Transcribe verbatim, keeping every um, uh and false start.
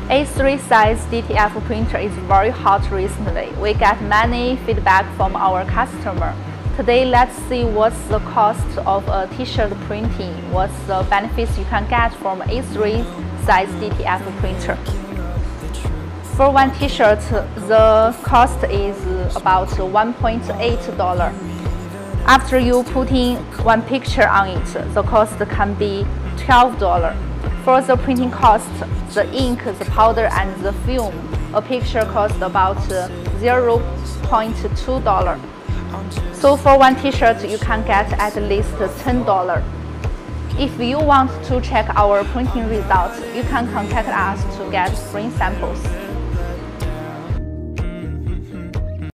A three size D T F printer is very hot recently. We get many feedback from our customer. Today, let's see what's the cost of a t-shirt printing, what's the benefits you can get from A three size D T F printer. For one t-shirt, the cost is about one point eight dollars. After you putting one picture on it, the cost can be twelve dollars. For the printing cost, the ink, the powder, and the film, a picture costs about zero point two dollars. So for one t-shirt, you can get at least ten dollars. If you want to check our printing results, you can contact us to get free samples.